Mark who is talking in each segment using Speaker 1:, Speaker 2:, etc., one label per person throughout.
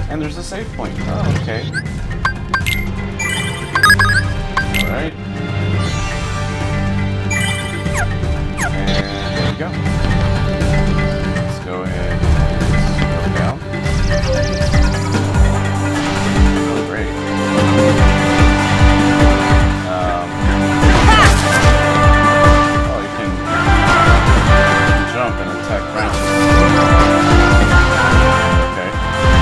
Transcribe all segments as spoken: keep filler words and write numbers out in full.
Speaker 1: And there's a save point. Oh, okay. Alright. And there we go. Let's go ahead and go down. Oh, great. Um, oh, you can jump and attack branches. Okay.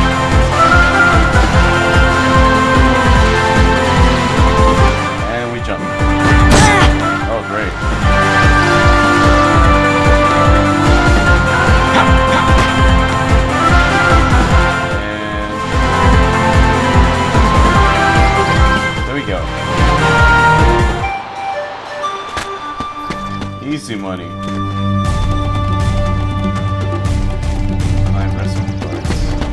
Speaker 1: And we jump. Oh, great. Easy money. Climb rescue parts.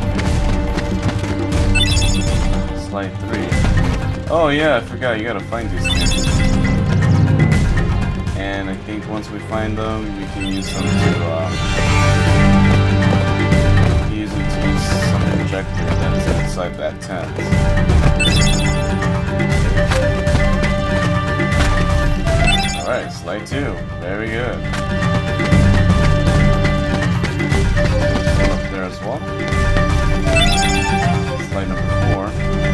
Speaker 1: Slide three. Oh yeah, I forgot. You gotta find these things. And I think once we find them, we can use them to uh, use them to use some projector that's inside that tent. Alright, slide two. Very good. Up there as well. Slide number four.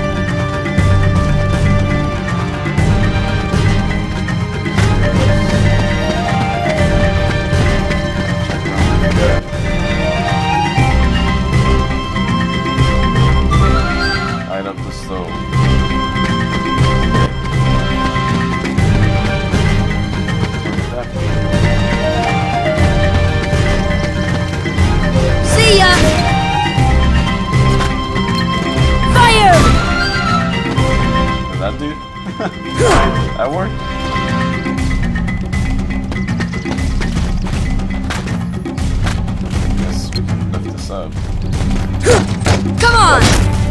Speaker 1: Light up the stove.
Speaker 2: See ya! Fire!
Speaker 1: Did that do? That worked? I guess we can lift this up.
Speaker 2: Come on!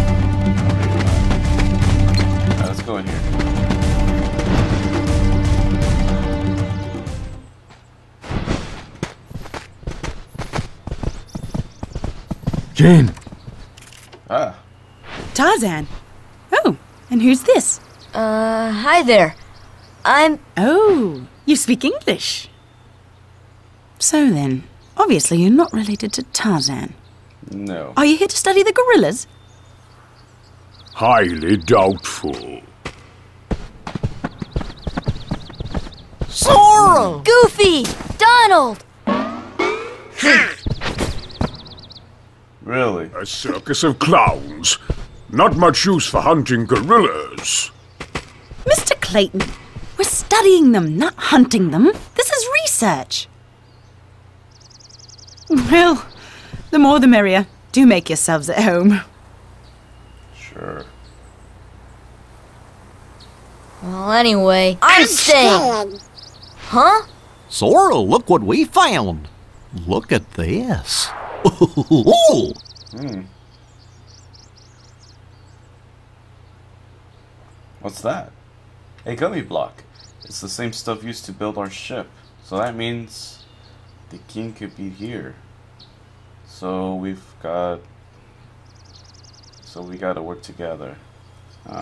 Speaker 1: Alright, let's go in here.
Speaker 3: Jane!
Speaker 1: Ah.
Speaker 4: Tarzan. Oh, and who's this?
Speaker 2: Uh, hi there. I'm...
Speaker 4: Oh, you speak English. So then, obviously you're not related to Tarzan.
Speaker 1: No.
Speaker 4: Are you here to study the gorillas?
Speaker 3: Highly doubtful.
Speaker 2: Sora! Goofy! Donald!
Speaker 1: Really?
Speaker 3: A circus of clowns. Not much use for hunting gorillas.
Speaker 4: Mister Clayton, we're studying them, not hunting them. This is research. Well, the more the merrier. Do make yourselves at home.
Speaker 1: Sure.
Speaker 2: Well, anyway, I'm staying. Huh?
Speaker 5: Sora, look what we found. Look at this. Ooh.
Speaker 1: Hmm. What's that? A gummy block. It's the same stuff used to build our ship. So that means the king could be here. So we've got... So we gotta work together. Huh.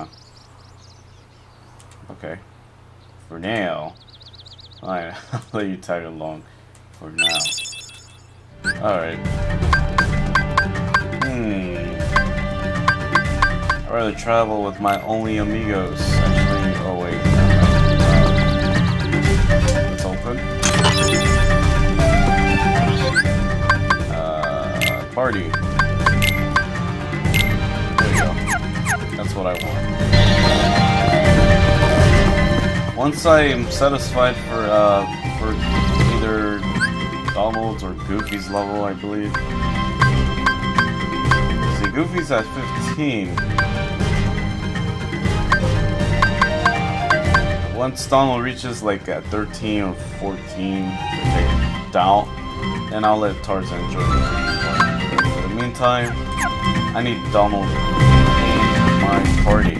Speaker 1: Okay. For now... Alright, I'll let you tag along. For now. Alright. Hmm. I'd rather travel with my only amigos. Actually, oh wait. It's open. Uh, party. There we go. That's what I want. Once I am satisfied for uh for either Donald's or Goofy's level, I believe. See, Goofy's at fifteen. Once Donald reaches like at thirteen or fourteen, okay, down, then I'll let Tarzan join me. For the meantime, I need Donald in my party.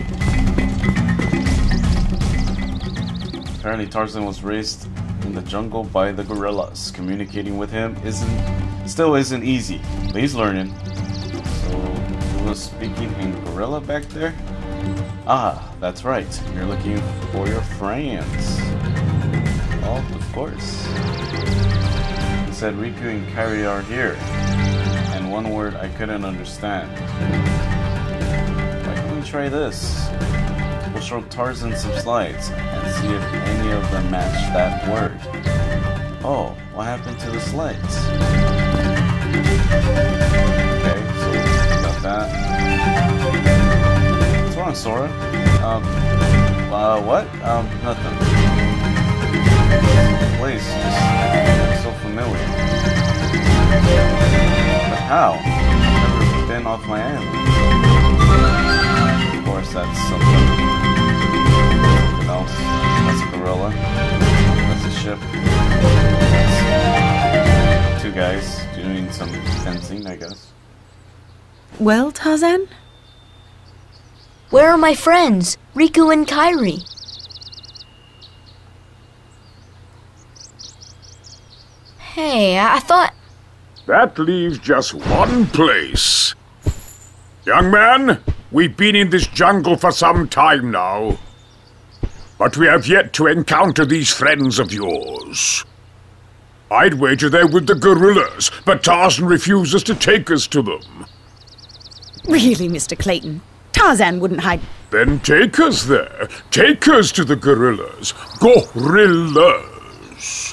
Speaker 1: Apparently Tarzan was raised in the jungle by the gorillas. Communicating with him isn't, still isn't easy, but he's learning. So was speaking in gorilla back there? Ah, that's right. You're looking for your friends. Well, of course. He said Riku and Kairi are here. And one word I couldn't understand. Why don't we try this? We'll show Tarzan some slides and see if any of them match that word. Oh, what happened to the slides? Okay, so we got that. What's wrong, Sora? Um, uh, what? Um, nothing. The place just looks so familiar. But how? I've never been off my island. Of course, that's something. Something else. That's a gorilla. That's a ship. That's two guys doing some fencing, I guess.
Speaker 4: Well, Tarzan?
Speaker 2: Where are my friends, Riku and Kairi? Hey, I thought...
Speaker 3: That leaves just one place. Young man, we've been in this jungle for some time now. But we have yet to encounter these friends of yours. I'd wager they're with the gorillas, but Tarzan refuses to take us to them.
Speaker 4: Really, Mister Clayton? Tarzan wouldn't hide...
Speaker 3: Then take us there. Take us to the gorillas. Gorillas.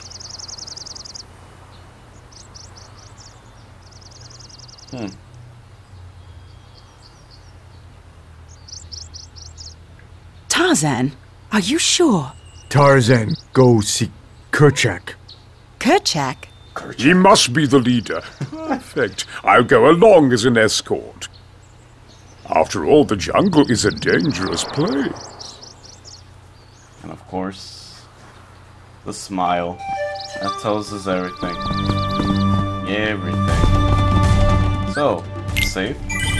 Speaker 1: Hmm.
Speaker 4: Tarzan, are you sure?
Speaker 6: Tarzan, go see Kerchak.
Speaker 4: Kerchak?
Speaker 3: He must be the leader. Perfect. I'll go along as an escort. After all, the jungle is a dangerous place.
Speaker 1: And of course, the smile. That tells us everything. Everything. So, safe.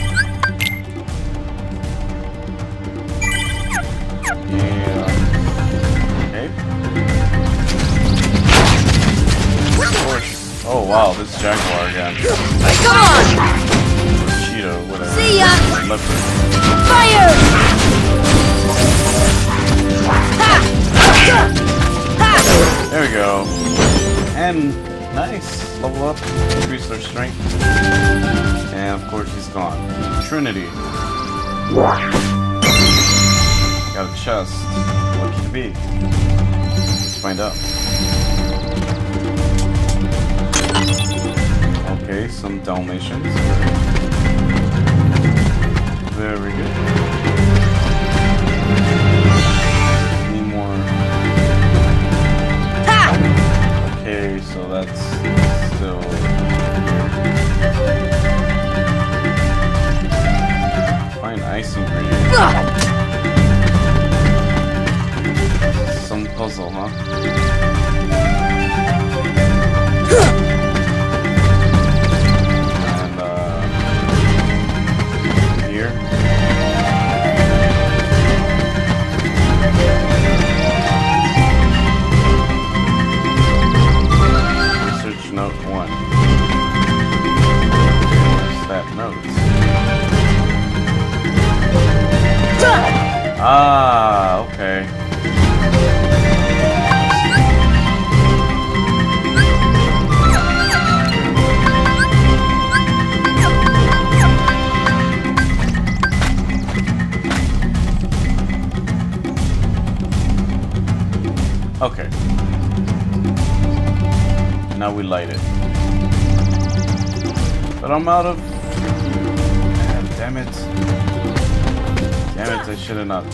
Speaker 1: Yeah. Okay. Of course. Oh wow, this jaguar again.
Speaker 2: Come on!
Speaker 1: Cheetah, whatever.
Speaker 2: See ya!
Speaker 1: Leopard.
Speaker 2: Fire! Ha! Ha!
Speaker 1: There we go. And nice. Level up. Increase their strength. And of course he's gone. Trinity. Got a chest. What could it be? Let's find out. Okay, some Dalmatians. Very good. Need more.
Speaker 2: Ha!
Speaker 1: Okay, so that's still fine ice ingredient. Some puzzle, huh? And uh here. Research note one. Where's that note? Ah, okay. Okay. Now we light it. But I'm out of... Ah, damn it. Damn it, I should have not.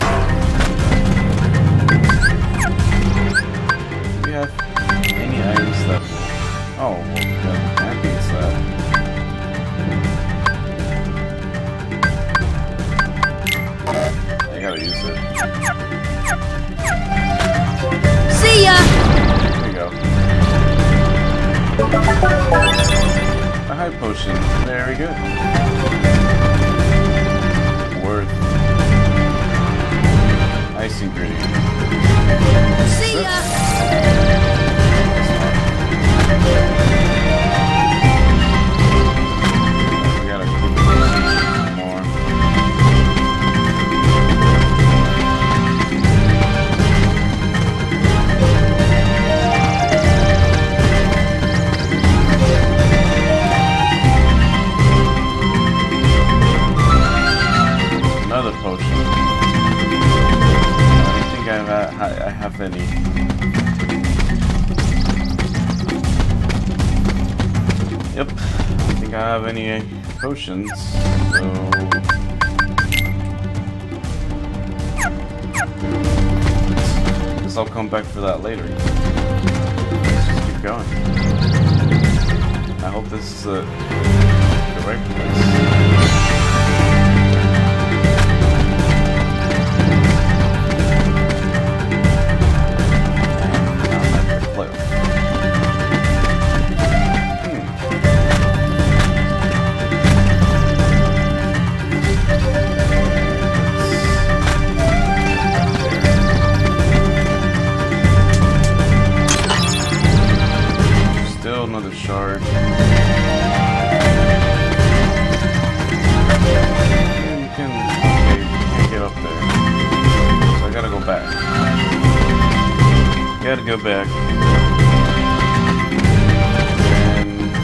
Speaker 1: Do we have any items that... Oh, well, that beats that. I gotta use it.
Speaker 2: See ya!
Speaker 1: There you go. A high potion. Very good. Worth. Ice ingredient.
Speaker 2: See ya!
Speaker 1: We gotta quick more. have I, I have any. Yep, I don't think I have any potions, so guess I'll come back for that later. Let's just keep going. I hope this is the correct place. Another shard. You can, okay, you can't get up there. So I gotta go back. Gotta go back. And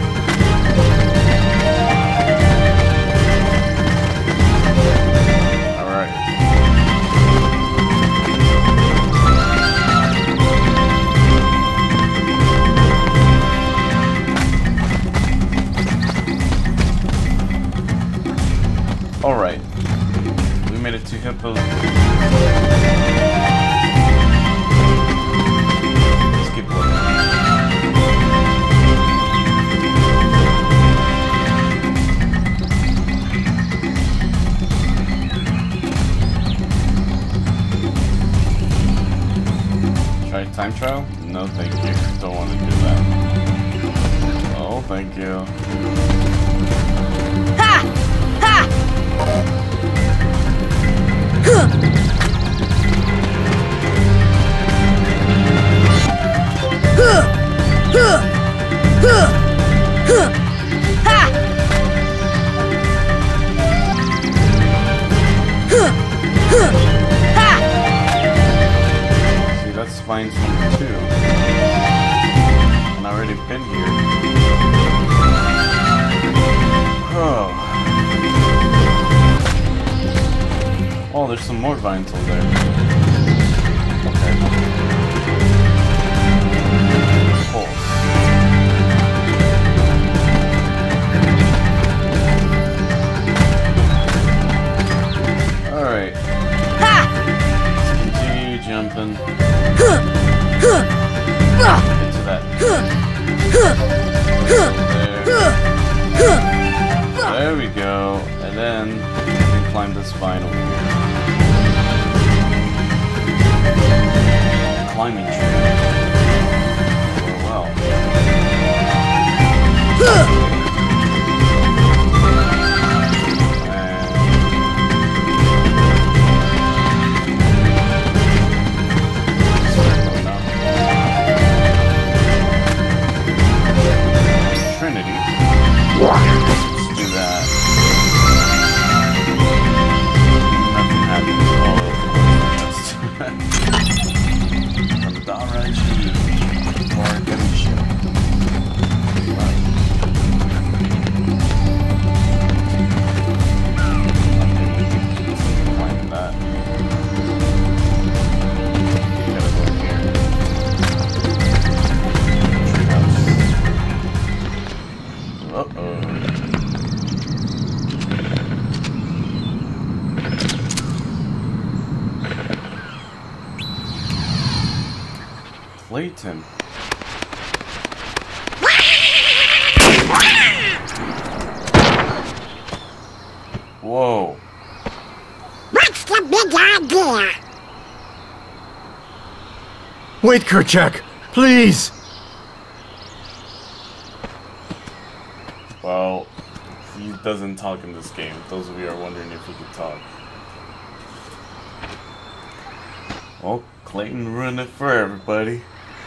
Speaker 1: alright. Alright, we made it to Hippos. Let's keep looking. Try time trial? No thank you, don't want to do that. Oh, thank you.
Speaker 2: Ha! Ha!
Speaker 1: See, that's Vines number two. And I've already been here. Oh. Oh, there's some more vines over there. Okay. Pulse. Alright. Let's continue jumping. Into that. There. There we go. And then we can climb this vine over here. Climbing tree. Oh wow. Trinity. Let's do that. Nothing happened. Oh, from Daraji for Gamisha. Climb that. You gotta go here. Uh-oh. Clayton. Whoa.
Speaker 7: What's the big idea?
Speaker 6: Wait, Kerchak! Please!
Speaker 1: Well, he doesn't talk in this game. Those of you are wondering if he could talk. Well, Clayton ruined it for everybody.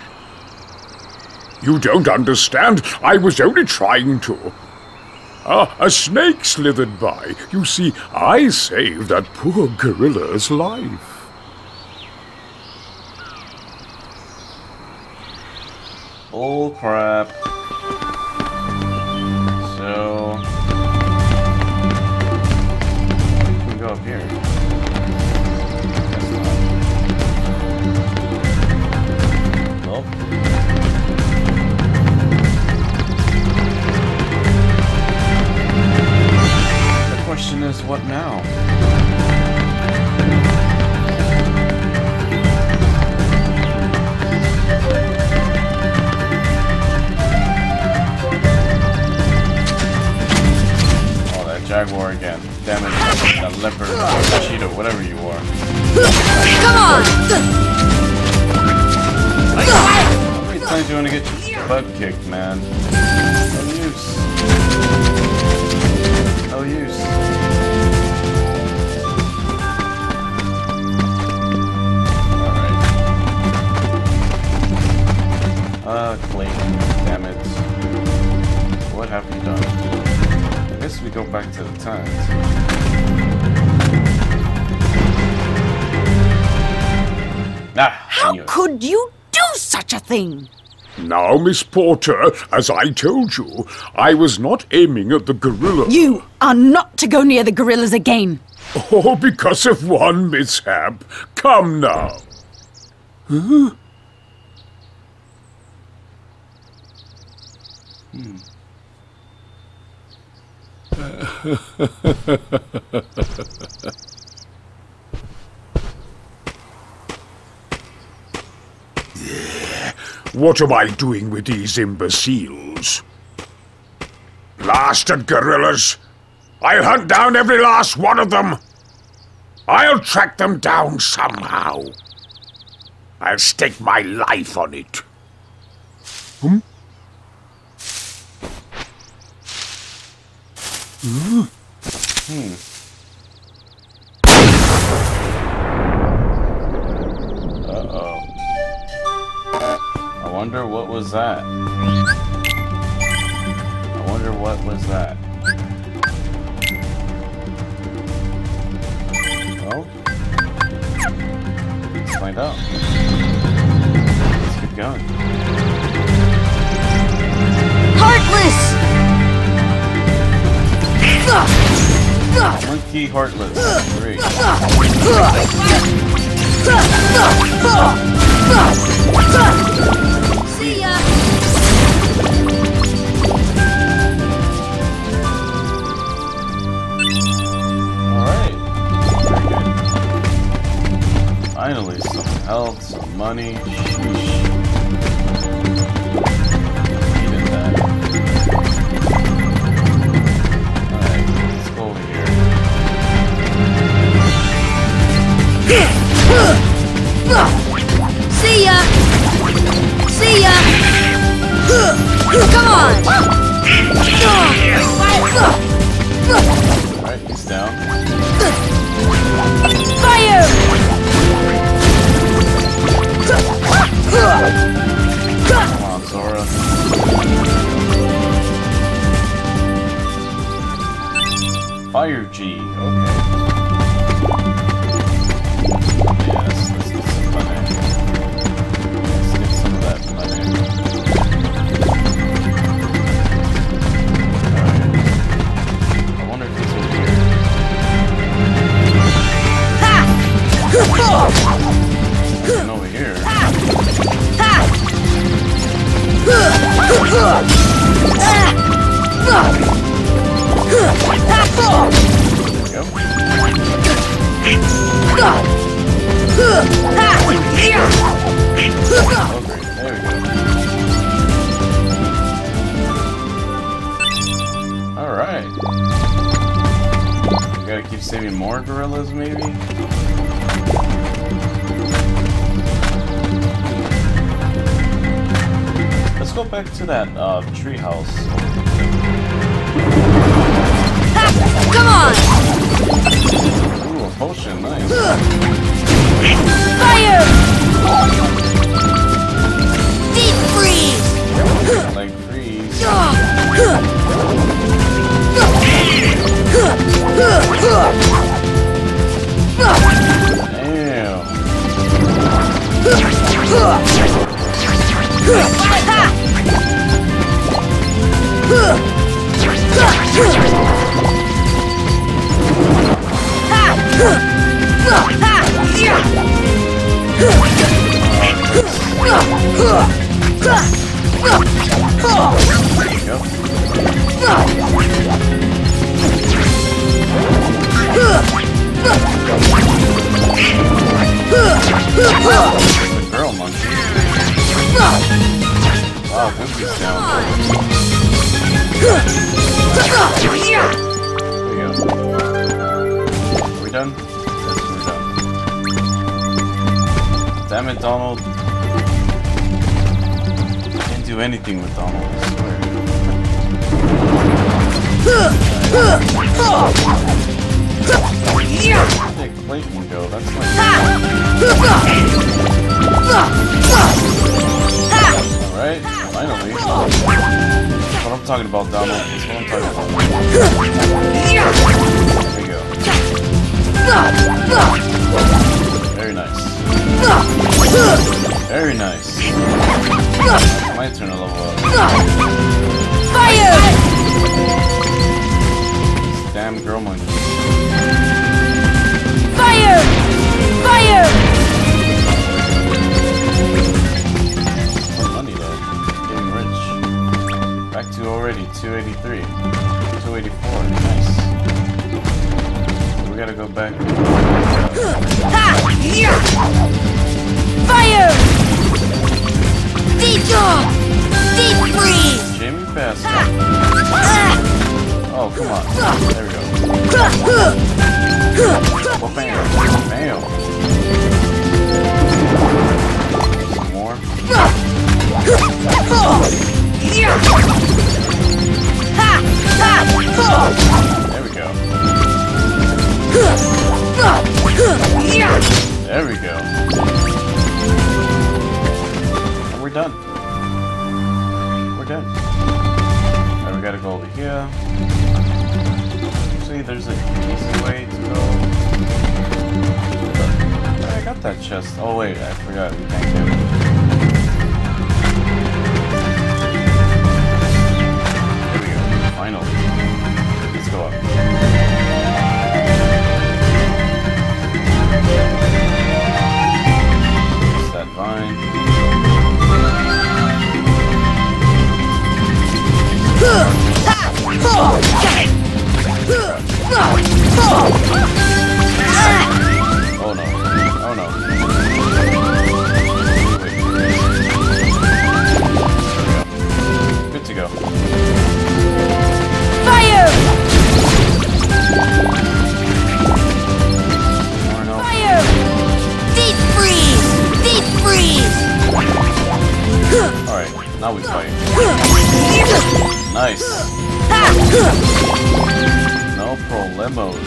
Speaker 3: You don't understand. I was only trying to. Ah, a snake slithered by. You see, I saved that poor gorilla's life.
Speaker 1: Bull crap. So we can go up here. Guess not. whatever you are.
Speaker 2: Come on!
Speaker 1: How many times do you want to get your butt kicked, man? No use. No use. Alright. Uh, Clayton, damn it. What have you done? I guess we go back to the tent. Ah,
Speaker 4: How could you do such a thing?
Speaker 3: Now, Miss Porter, as I told you, I was not aiming at the gorilla.
Speaker 4: You are not to go near the gorillas again.
Speaker 3: Oh, because of one mishap. Come now. Huh?
Speaker 1: Hmm.
Speaker 3: What am I doing with these imbeciles? Blasted gorillas! I'll hunt down every last one of them! I'll track them down somehow. I'll stake my life on it. Hmm? Hmm?
Speaker 1: Hmm. Uh-oh. I wonder what was that. I wonder what was that. Well, let's find out. Let's keep going.
Speaker 2: Heartless!
Speaker 1: Monkey Heartless. Three.
Speaker 2: See ya!
Speaker 1: Alright. Very good. Finally, some health, some money. Sheesh. Needed that. Alright, let's go over here.
Speaker 2: See ya! See ya! Come on!
Speaker 1: Alright, he's down.
Speaker 2: Fire!
Speaker 1: Come on, Zora. Fire G, okay. Yes, let's get some money. Let's get some of that money. Alright. I wonder if he's over here. Nothing over here. There we go. Alright. We gotta keep saving more gorillas, maybe? Let's go back to that uh, tree house.
Speaker 2: Come on!
Speaker 1: Ooh, a potion, nice.
Speaker 2: Fire! Deep freeze!
Speaker 1: Like freeze.
Speaker 2: Damn!
Speaker 1: The girl monkey. Wow, Goofy's down. There we go. Are we done? Yes, we're Damn it, Donald. Can't do anything with Donald, I swear. Where'd that Clayton go? That's like... Alright, finally. That's what I'm talking about, Donald. That's what I'm talking about. There we go. Very nice. Very nice. My turn to level up.
Speaker 2: Fire!
Speaker 1: Damn girl monkey.
Speaker 2: Fire! Fire!
Speaker 1: Some money though. Getting rich. Back to already two eighty-three. two eighty-four. Nice. We gotta go back.
Speaker 2: Fire! Deep dog! Deep freeze!
Speaker 1: Jamie passed. Oh, come on. There we go. Well, bam. Bam. Some more. There we go. There we go. And we're done. We're done. Alright, we gotta go over here. Actually, there's an easy way to go. I got that chest. Oh wait, I forgot. We can't get it. There we go. Finally. Let's go up. There's that vine. Oh no. Oh no. Wait. Good to go.
Speaker 2: Fire!
Speaker 1: More no.
Speaker 2: Fire! Deep freeze! Deep freeze!
Speaker 1: Alright, now we fight. Nice. No problemos.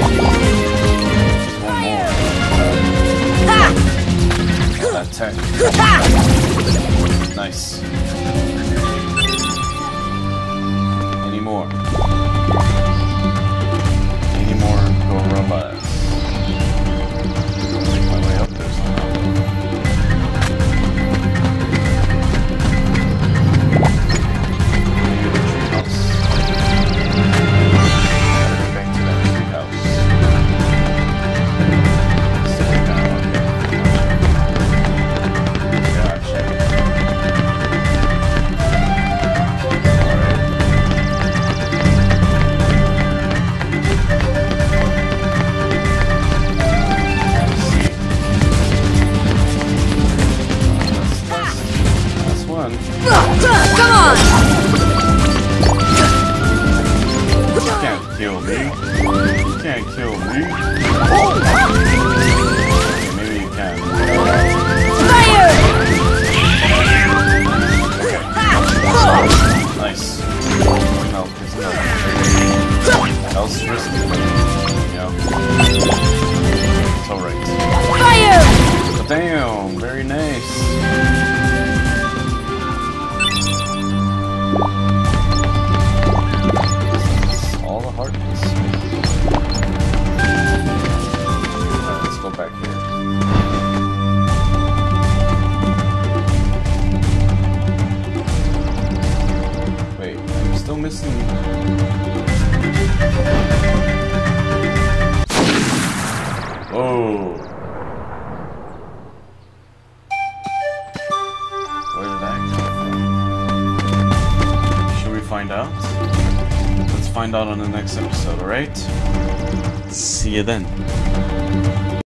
Speaker 1: Just one more. That tech. Nice. Any more? Any more gorillas? Make my way up there somehow. Damn, very nice. All the hardness. Alright, let's go back here. Wait, I'm still missing. Oh. Find out. Let's find out on the next episode, alright? See you then.